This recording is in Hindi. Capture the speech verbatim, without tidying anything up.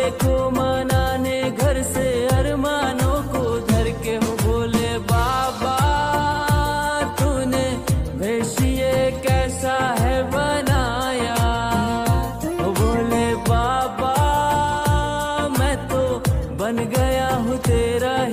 को मनाने घर से अरमानों को धर के हो बोले बाबा तूने वेश ये कैसा है बनाया। ओ बोले बाबा मैं तो बन गया हूँ तेरा